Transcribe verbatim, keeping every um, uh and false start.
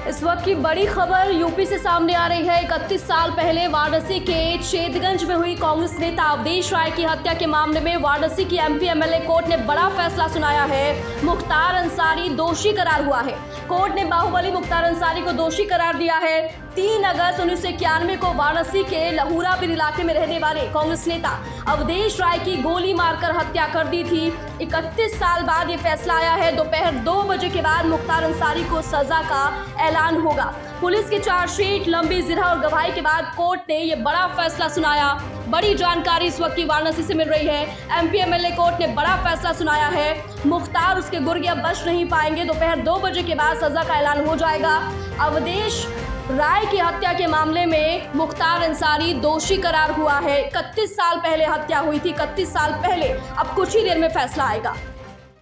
इस वक्त की बड़ी खबर यूपी से सामने आ रही है। इकतीस साल पहले वाराणसी के चेतगंज में हुई कांग्रेस नेता अवधेश राय की हत्या के मामले में वाराणसी की एमपी एमएलए कोर्ट ने बड़ा फैसला सुनाया है। मुख्तार अंसारी दोषी करार हुआ है। कोर्ट ने बाहुबली मुख्तार अंसारी को दोषी करार दिया है। तीन अगस्त उन्नीस सौ इक्यानवे को वाराणसी के लहूराबिल इलाके में रहने वाले कांग्रेस नेता अवधेश राय की गोली मारकर हत्या कर दी थी। इकतीस साल बाद ये फैसला आया है। दोपहर दो बजे के बाद मुख्तार अंसारी को सजा का ऐलान होगा। पुलिस की चार्जशीट, लंबी जिरह और गवाही के बाद कोर्ट ने ये बड़ा फैसला सुनाया। बड़ी जानकारी इस वक्त की वाराणसी से मिल रही है। एमपी एमएलए कोर्ट ने बड़ा फैसला सुनाया है। मुख्तार, उसके गुर्गे अब बच नहीं पाएंगे। दोपहर दो बजे के बाद सजा का ऐलान हो जाएगा। अवधेश राय की हत्या के मामले में मुख्तार अंसारी दोषी करार हुआ है। इकतीस साल पहले हत्या हुई थी। इकतीस साल पहले। अब कुछ ही देर में फैसला आएगा।